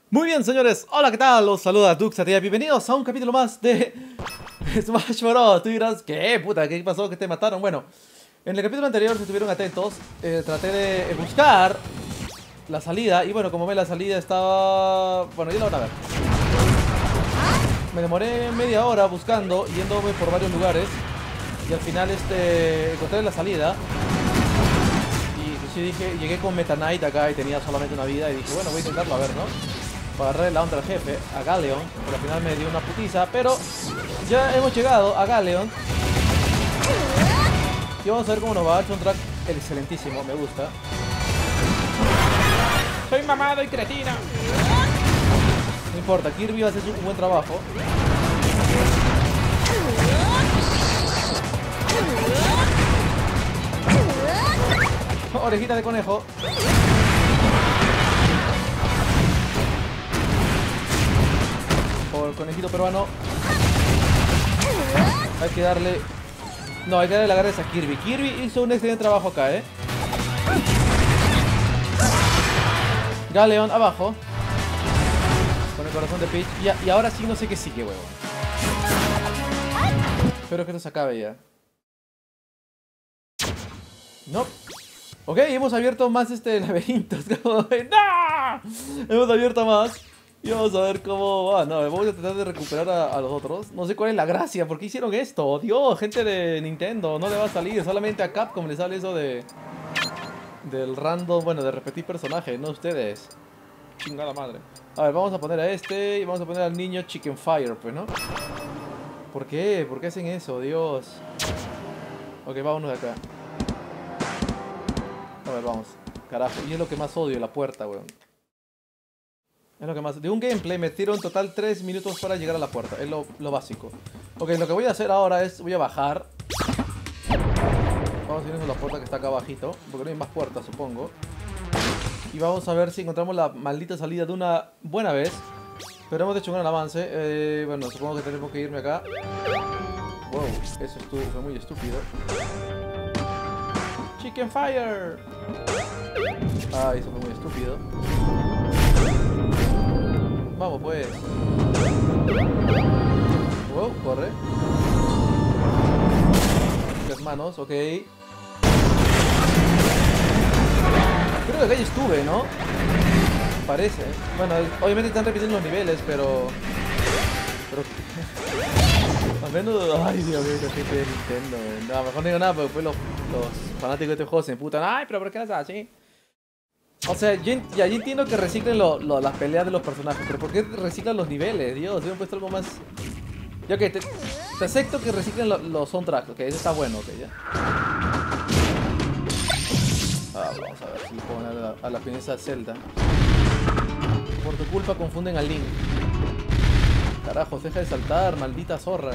Muy bien, señores, hola, ¿qué tal? Los saluda Duxatia, bienvenidos a un capítulo más de Smash Bros. Tú dirás, ¿qué puta? ¿Qué pasó? ¿Que te mataron? Bueno, en el capítulo anterior, si estuvieron atentos, traté de buscar la salida. Y bueno, como ven, la salida estaba... Bueno, ya la van a ver. Me demoré media hora buscando, yéndome por varios lugares. Y al final encontré la salida. Y sí dije, llegué con Meta Knight acá y tenía solamente una vida. Y dije, bueno, voy a intentarlo a ver, ¿no? Para agarrarle la onda al jefe, a Galeon. Pero al final me dio una putiza. Pero ya hemos llegado a Galeon. Y vamos a ver cómo nos va. Ha hecho un track excelentísimo, me gusta. Soy mamado y cretina. No importa, Kirby va a hacer un buen trabajo. Orejita de conejo. Por el conejito peruano. Hay que darle... No, hay que darle la garra a Kirby. Kirby hizo un excelente trabajo acá, Galeon abajo. Con el corazón de Peach. Y ahora sí no sé qué sigue, huevo. Espero que esto se acabe ya. No. Ok, hemos abierto más laberintos. ¡No! Hemos abierto más. Y vamos a ver cómo va. No, vamos a tratar de recuperar a los otros. No sé cuál es la gracia. ¿Por qué hicieron esto? Dios, gente de Nintendo. No le va a salir. Solamente a Capcom le sale eso del random. Bueno, de repetir personaje. No ustedes. Chingada madre. A ver, vamos a poner a y vamos a poner al niño Chicken Fire, pues, ¿no? ¿Por qué? ¿Por qué hacen eso? Dios. Ok, vámonos de acá. A ver, vamos. Carajo. Y es lo que más odio, la puerta, weón. Es lo que más... De un gameplay me tiro en total 3 minutos para llegar a la puerta. Es lo básico. Ok, lo que voy a hacer ahora es... Voy a bajar. Vamos a irnos a la puerta que está acá abajito. Porque no hay más puertas, supongo. Y vamos a ver si encontramos la maldita salida de una buena vez. Pero hemos hecho un gran avance. Bueno, supongo que tenemos que irme acá. Wow, eso fue muy estúpido. Chicken Fire. Ah, eso fue muy estúpido. Vamos pues. Wow, corre. Las manos, ok. Creo que acá ya estuve, ¿no? Parece. Bueno, obviamente están repitiendo los niveles, pero... Al menos... Ay, Dios mío, la gente de Nintendo, no, mejor no digo nada, porque después los fanáticos de este juego se emputan. Ay, pero ¿por qué las así? O sea, yo entiendo que reciclen las peleas de los personajes, pero ¿por qué reciclan los niveles? Dios, hubieran puesto algo más... Ya que te acepto que reciclen los soundtracks, ok, eso está bueno, ok, ya. Vamos a ver si ponen a la princesa Zelda. Por tu culpa confunden al Link. Carajo, deja de saltar, maldita zorra.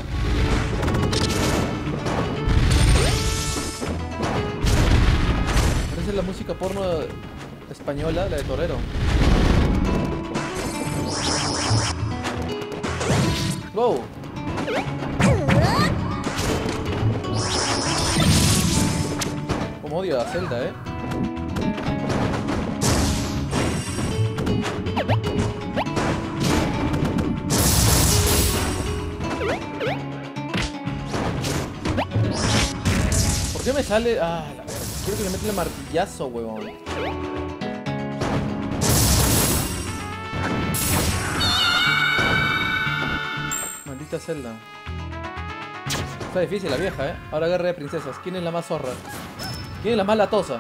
Parece la música porno española, la de Torero. Wow. Como odio a Zelda, ¿Por qué me sale? Ah, la verdad. Quiero que le meta el martillazo, huevón. Maldita Zelda. Está difícil la vieja, Ahora guerra de princesas. ¿Quién es la más zorra? ¿Quién es la más latosa?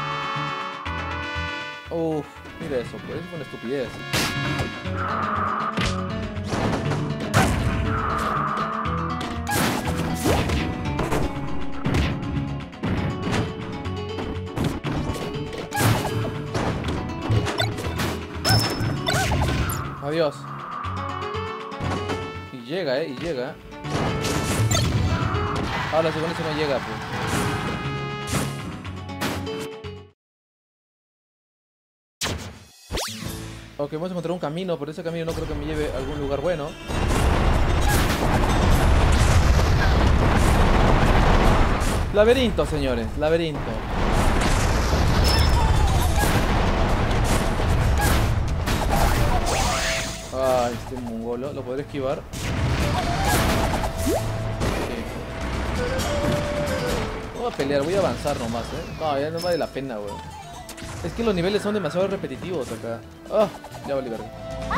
Uff, mira eso, pues es una estupidez. Adiós. Y llega, y llega. Ahora según eso no llega, pues. Ok, vamos a encontrar un camino, pero ese camino no creo que me lleve a algún lugar bueno. Laberinto, señores, laberinto. este mongolo. ¿Lo podré esquivar? Sí. No voy a pelear, voy a avanzar nomás, No, ya no vale la pena, weón. Es que los niveles son demasiado repetitivos acá. Ah, ya vale verga.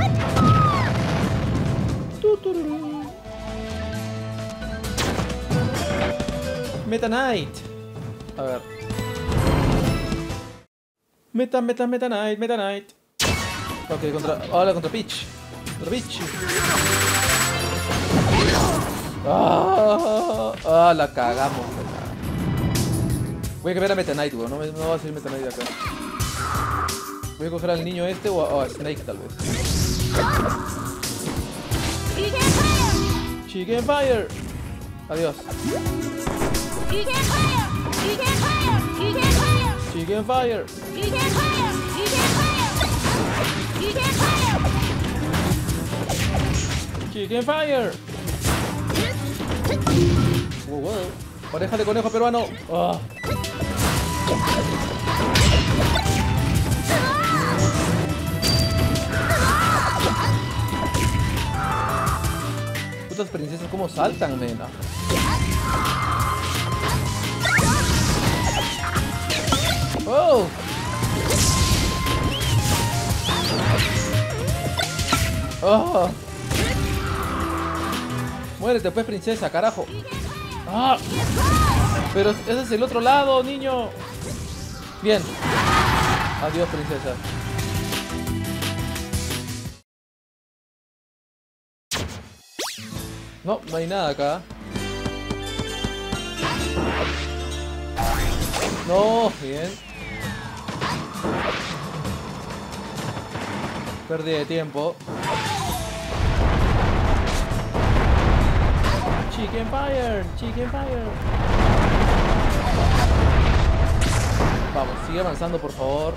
Meta Knight. A ver. Meta Knight. Ok, contra Peach. Contra Peach. La cagamos. Voy a cambiar a Meta Knight, weón. No va a salir Meta Knight de acá. Voy a coger al niño este o a Snake tal vez. Chicken Fire. Adiós. Chicken Fire. Chicken Fire. Chicken Fire. Wow. Oreja de conejo peruano. Putas princesas, ¿cómo saltan, nena? ¡Oh! ¡Oh! Muérete pues, princesa, carajo. ¡Ah! Pero ese es el otro lado, niño. Bien. Adiós, princesa. No, no hay nada acá. No, bien. Pérdida de tiempo. Chicken Fire, Chicken Fire. Vamos, sigue avanzando, por favor.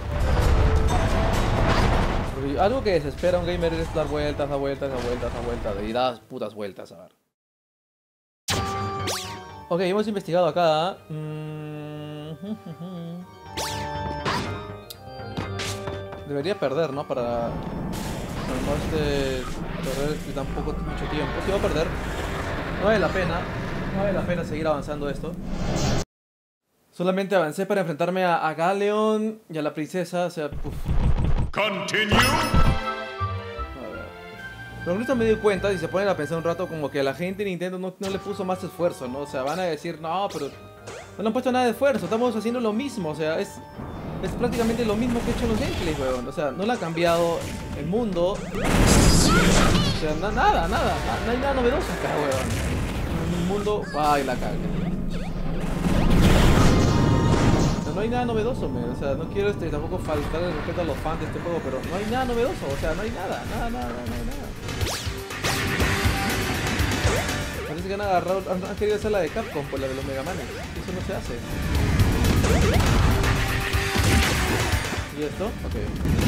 Porque algo que desespera a un gamer es dar vueltas, y das putas vueltas, a ver. Ok, hemos investigado acá. Debería perder, ¿no? Para no perder tampoco mucho tiempo. Si va a perder, no vale la pena. No vale la pena seguir avanzando esto. Solamente avancé para enfrentarme a Galeon y a la princesa, o sea, Continue. A ver. Pero ahorita me di cuenta, y se ponen a pensar un rato, como que la gente de Nintendo no le puso más esfuerzo, ¿no? O sea, van a decir, no, pero no le han puesto nada de esfuerzo, estamos haciendo lo mismo, o sea, es prácticamente lo mismo que he hecho en los gameplays, weón. O sea, no le ha cambiado el mundo. O sea, nada, no hay nada novedoso acá, weón. Un mundo, ay, la caga. No hay nada novedoso, man. O sea, no quiero tampoco faltar el respeto a los fans de este juego, pero no hay nada novedoso, o sea, no hay nada. Parece que han querido hacer la de Capcom por la de los Mega Man. Eso no se hace. ¿Y esto? Ok.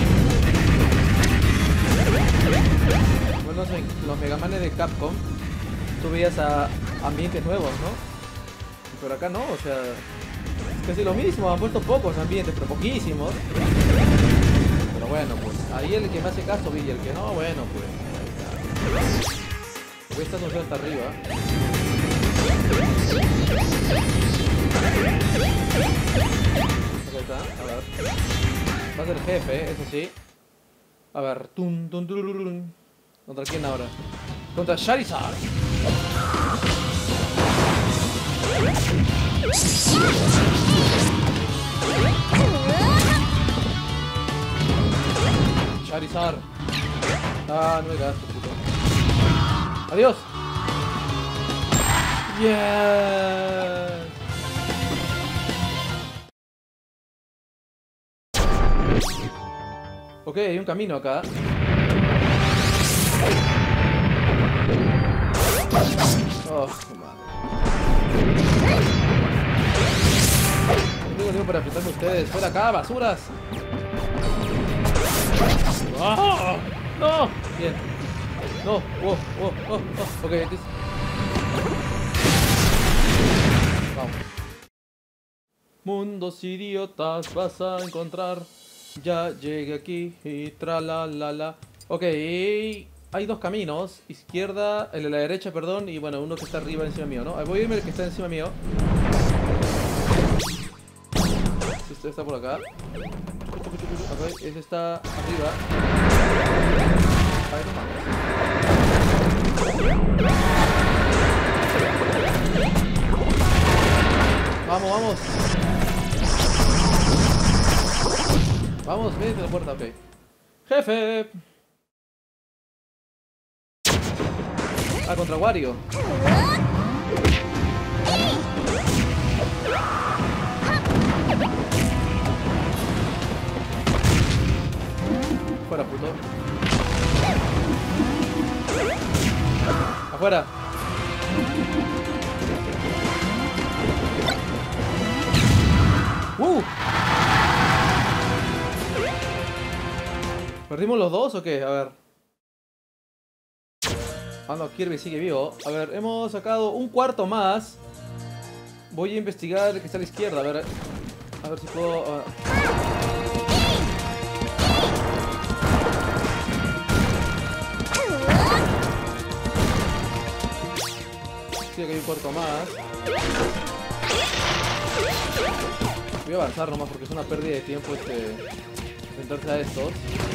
Bueno, en los Mega Man de Capcom tú veías a ambientes nuevos, ¿no? Pero acá no, o sea, es casi lo mismo, han puesto pocos ambientes, pero poquísimos. Pero bueno, pues, ahí el que me hace caso, y el que no, bueno, pues. Voy a estar un hasta arriba. Acá está, a ver. Va a ser el jefe, eso sí. A ver, ¿contra quién ahora? Contra Charizard. Charizard. Ah, no me gasto, puto. Adiós. Yes. Ok, hay un camino acá. Oh, madre. No tengo tiempo para enfrentarme a ustedes. ¡Fuera acá, basuras! ¡Oh! ¡No! Bien. No. Ok, vamos. Mundos idiotas vas a encontrar. Ya llegué aquí y tra la la la. Ok. hay dos caminos. Izquierda, el de la derecha, perdón. Y bueno, uno que está arriba encima mío, ¿no? Voy a irme el que está encima mío. Este está por acá. Ok, ese está arriba. Ahí no mames. Vamos, vamos. Vamos, vete a la puerta, ok. Jefe. Ah, contra Wario. Fuera, puto. Afuera. ¿Perdimos los dos o qué? A ver. Ah, no, Kirby sigue vivo. A ver, hemos sacado un cuarto más. Voy a investigar el que está a la izquierda. A ver si puedo... Sí, aquí hay un cuarto más. Voy a avanzar nomás porque es una pérdida de tiempo enfrentarse a estos.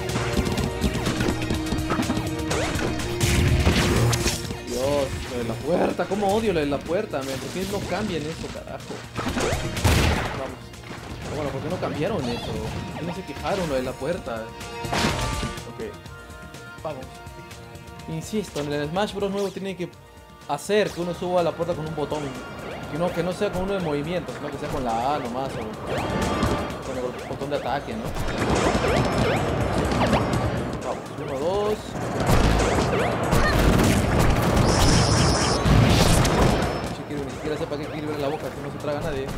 Dios, lo de la puerta, cómo odio lo de la puerta, ¿por qué no cambian eso, carajo? Vamos. Bueno, ¿por qué no cambiaron eso? ¿Por qué no se quejaron lo de la puerta? Ok. Vamos. Insisto, en el Smash Bros. Nuevo tiene que hacer que uno suba a la puerta con un botón. Que no sea con uno de movimiento, sino que sea con la A nomás o con el botón de ataque, ¿no? Vamos, 1, 2. Si Kirby ni siquiera sepa que Kirby en la boca, que no se traga a nadie.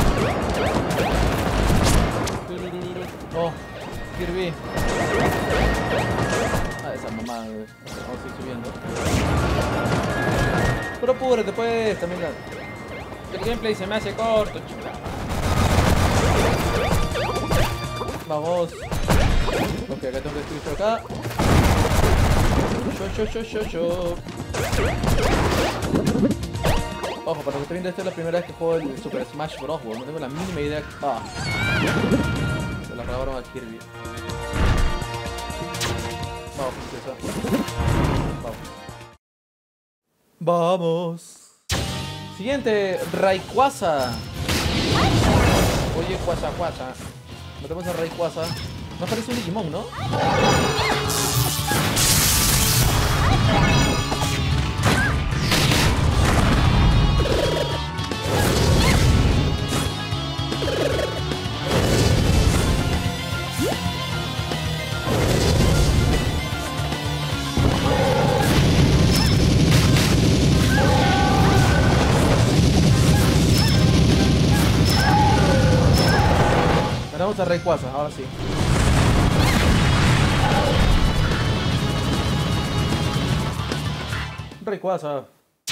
No, Kirby. Ah, esa mamada, güey. Vamos a ir subiendo. Pero apúrate pues, también la... El gameplay se me hace corto, chica. Vamos. Ok, acá tengo que destruir por acá. Yo. Ojo, para lo que estoy viendo, esta es la primera vez que juego el Super Smash Bros. No tengo la mínima idea. Ah. Se la grabaron a Kirby. Vamos, princesa. Vamos. Siguiente, Rayquaza. Oye, Quaza. Metemos a Rayquaza. No parece un Digimon, ¿no? Ganamos a Rayquaza, ahora sí. Rayquaza.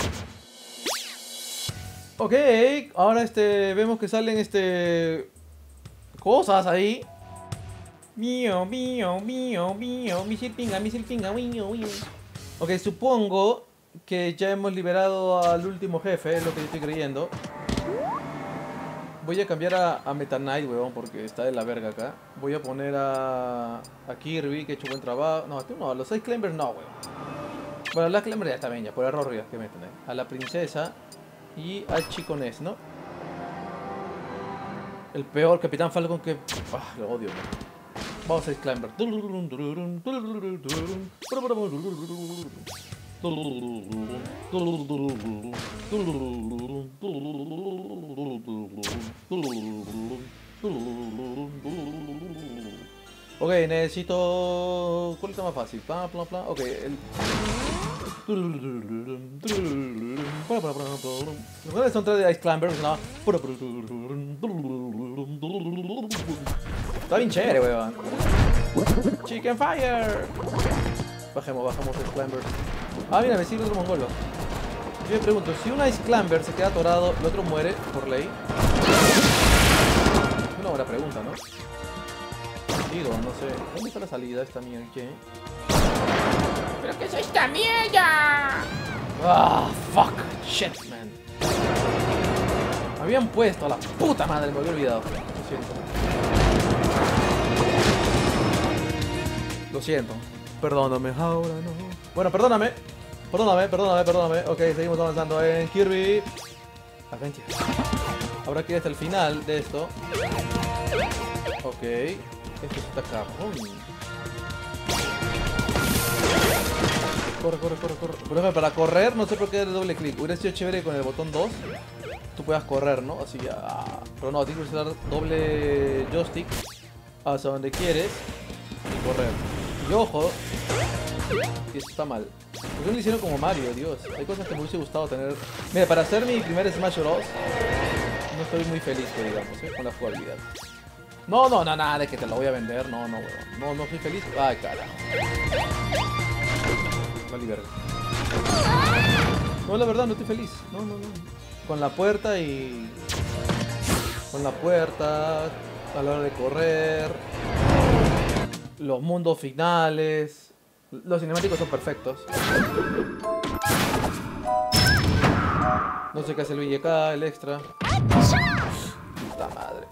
Ok, ahora vemos que salen cosas ahí. Mío, misil pinga, mío. Ok, supongo que ya hemos liberado al último jefe, es lo que yo estoy creyendo. Voy a cambiar a Meta Knight, weón, porque está de la verga acá. Voy a poner a Kirby, que ha hecho buen trabajo. No, tú no, a los Ice Climbers no, weón. Bueno, la Climber ya está bien, ya, por error ya, que meten ahí. A la princesa y al chico Ness, ¿no? El peor Capitán Falcon que... Ah, lo odio, weón. Vamos a Ice Climber. Ok, necesito... ¿Cuál está más fácil? Plan. Ok, el soundtrack de Ice Climber se llama... Está bien chévere, weón. Chicken Fire. Bajemos Ice Climber. Ah, mira, me sigue otro mongolo. Yo me pregunto, si un Ice Climber se queda atorado, ¿el otro muere por ley? Es una buena pregunta, ¿no? Digo, no sé. ¿Dónde está la salida esta mierda? ¿Qué? ¿Pero qué es esta mierda? Ah, fuck. Shit, man. Me habían puesto a la puta madre, me había olvidado. Lo siento. Lo siento. Perdóname, ahora no. Bueno, perdóname. Perdóname. Ok, seguimos avanzando en Kirby Adventure. Ahora aquí hasta el final de esto. Ok. Esto está cajón. Corre. Por ejemplo, para correr, no sé por qué darle doble clic. Hubiera sido chévere con el botón 2. Tú puedas correr, ¿no? Así ya. Pero no, tienes que usar doble joystick hacia donde quieres y correr. Y ojo, que esto está mal. ¿Por qué no lo hicieron como Mario, Dios? Hay cosas que me hubiese gustado tener. Mira, para hacer mi primer Smash Bros. No estoy muy feliz, digamos, con la jugabilidad. No, nada de que te lo voy a vender. No, weón. No soy feliz. Ay, carajo. Vale, verga. No, la verdad, no estoy feliz. No. Con la puerta, a la hora de correr. Los mundos finales. Los cinemáticos son perfectos. No sé qué hace Luigi acá, el extra. Puta madre.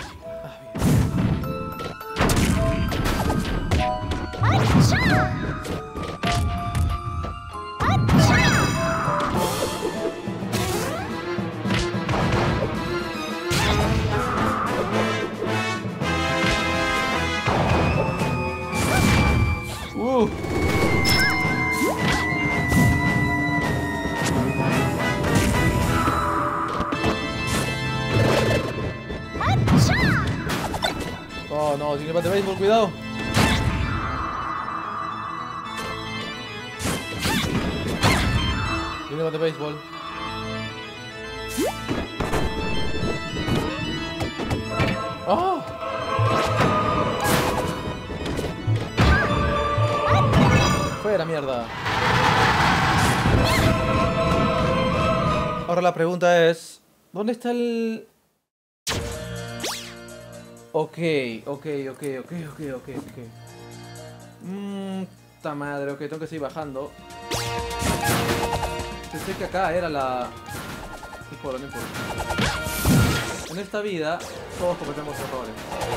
Oh no, sin bate béisbol, cuidado. Tiene bate béisbol. ¡Oh! Fuera, mierda. Ahora la pregunta es, ¿dónde está el...? Ok. Ta madre, ok, tengo que seguir bajando. Pensé que acá era la... No importa. En esta vida todos cometemos errores.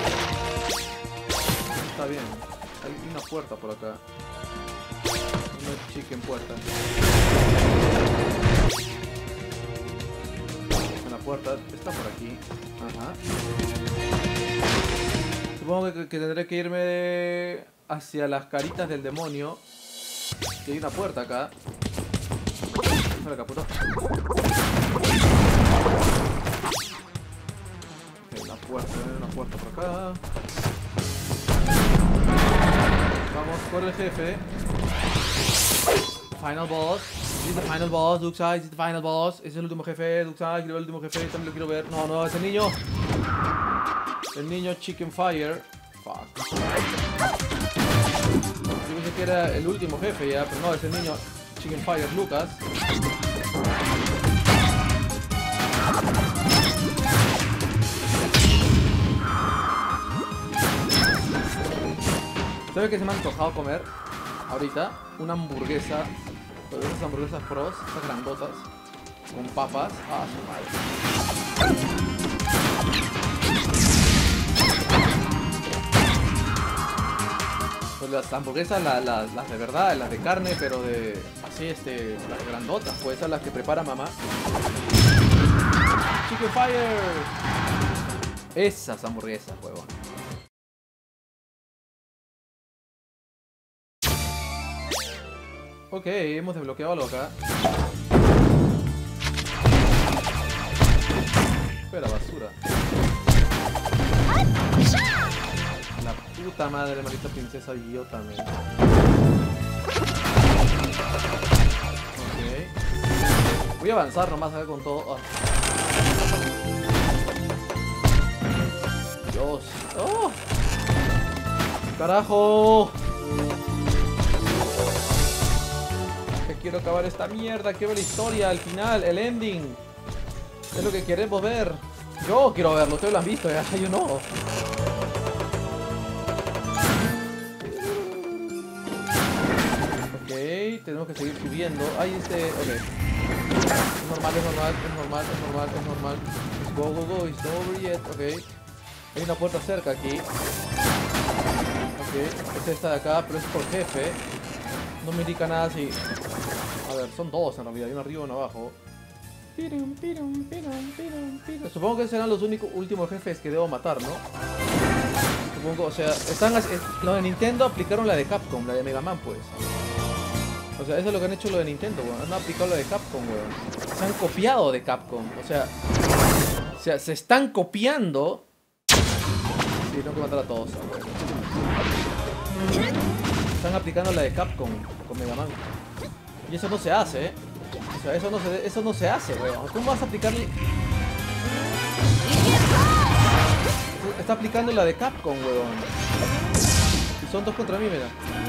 Está bien. Hay una puerta por acá. Una chicken puerta. Una puerta está por aquí. Ajá. Supongo que tendré que irme hacia las caritas del demonio. Que hay una puerta acá. Mira, puta. Hay una puerta por acá. Vamos por el jefe. Final boss. This is the final boss, Duxai, this is the final boss. Ese es el último jefe, Duxai, quiero ver el último jefe, también lo quiero ver. No, ese niño. El niño Chicken Fire. Fuck. Yo pensé que era el último jefe ya, pero no, es el niño Chicken Fire Lucas. ¿Sabes qué se me ha antojado comer? Ahorita, una hamburguesa. Pero esas hamburguesas pros, esas grandotas, con papas. Ah, su madre. Pues las hamburguesas, las de verdad, las de carne, pero de... Así, las grandotas, pues esas las que prepara mamá. Chicken Fire. Esas hamburguesas, huevón. Ok, hemos desbloqueado algo acá. Espera, basura. La puta madre, maldita princesa idiota, man. Ok. Voy a avanzar nomás acá con todo. Dios. ¡Oh! ¡Carajo! Quiero acabar esta mierda, quiero ver la historia, el final, el ending. Es lo que queremos ver. Yo quiero verlo, ustedes lo han visto, ya, yo no. tenemos que seguir subiendo. Ahí ok. Es normal. Let's go, it's not over yet, ok. Hay una puerta cerca aquí. Ok, este está de acá, pero es por jefe. No me indica nada si... A ver, son dos en realidad, hay uno arriba y uno abajo. Supongo que serán los últimos jefes que debo matar, ¿no? Supongo, o sea, los de Nintendo aplicaron la de Capcom, la de Mega Man, pues. O sea, eso es lo que han hecho los de Nintendo, weón. Han aplicado la de Capcom, weón. Se han copiado de Capcom, o sea, se están copiando. Sí, tengo que matar a todos, weón. Están aplicando la de Capcom con Mega Man. Y eso no se hace, O sea, eso no se hace, weón. ¿Cómo vas a aplicarle? Está aplicando la de Capcom, weón. Y son 2 contra mí, mira.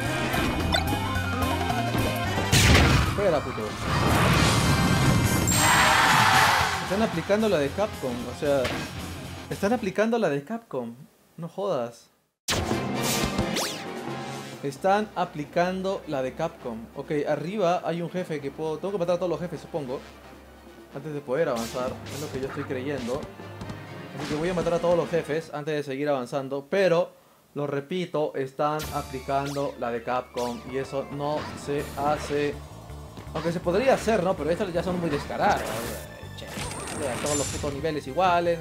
Fuera, puto. Están aplicando la de Capcom, o sea... Están aplicando la de Capcom. No jodas. Están aplicando la de Capcom. Ok, arriba hay un jefe que puedo... Tengo que matar a todos los jefes, supongo. Antes de poder avanzar. Es lo que yo estoy creyendo. Así que voy a matar a todos los jefes antes de seguir avanzando. Pero, lo repito, están aplicando la de Capcom. Y eso no se hace. Aunque se podría hacer, ¿no? Pero estas ya son muy descaradas. Che, todos los putos niveles iguales.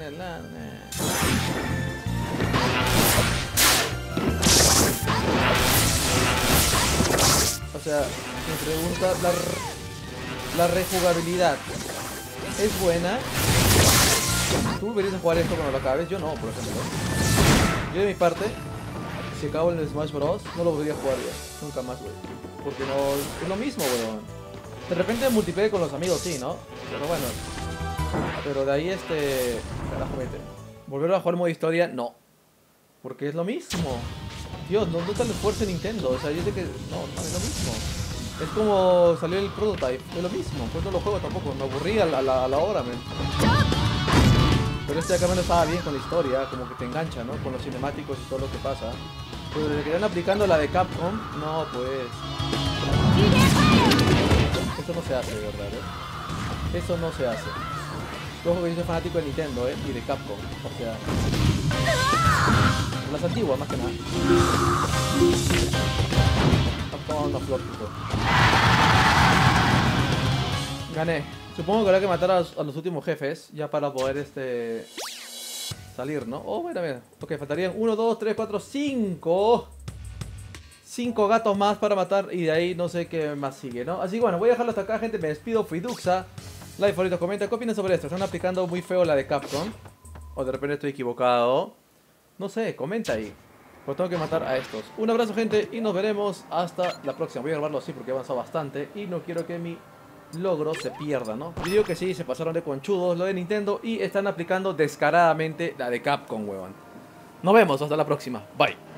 O sea, me pregunta, la rejugabilidad es buena. ¿Tú volverías a jugar esto cuando lo acabes? Yo no, por ejemplo. Yo de mi parte, si acabo el Smash Bros, no lo volvería a jugar ya. Nunca más, güey. Porque no... Es lo mismo, weón. De repente multiplayer con los amigos, sí, ¿no? Pero bueno. Pero de ahí Carajo, vete. Volver a jugar modo historia, no. Porque es lo mismo. Dios, no te el esfuerzo en Nintendo. O sea, yo sé que... No, es lo mismo. Es como salió el prototype. Es lo mismo. Pues no lo juego tampoco. Me aburrí a la hora, men. Pero acá menos estaba bien con la historia. Como que te engancha, ¿no? Con los cinemáticos y todo lo que pasa. Pero desde que están aplicando la de Capcom, no, pues... Eso no se hace, de verdad, ¿eh? Eso no se hace. Ojo que yo soy fanático de Nintendo, ¿eh? Y de Capcom. O sea... Las antiguas, más que nada. Capcom no flor, puto. Gané. Supongo que habrá que matar a los últimos jefes. Ya para poder, salir, ¿no? Oh, mira. Ok, faltarían 1, 2, 3, 4, 5. 5 gatos más para matar. Y de ahí no sé qué más sigue, ¿no? Así que bueno, voy a dejarlo hasta acá, gente. Me despido. Fui Duxa. Like, favorito, comenta. ¿Qué opinan sobre esto? ¿Están aplicando muy feo la de Capcom? O de repente estoy equivocado. No sé, comenta ahí. Pues tengo que matar a estos. Un abrazo, gente, y nos veremos hasta la próxima. Voy a grabarlo así porque he avanzado bastante. Y no quiero que mi logro se pierda, ¿no? Yo digo que sí, se pasaron de conchudos lo de Nintendo. Y están aplicando descaradamente la de Capcom, huevón. Nos vemos, hasta la próxima. Bye.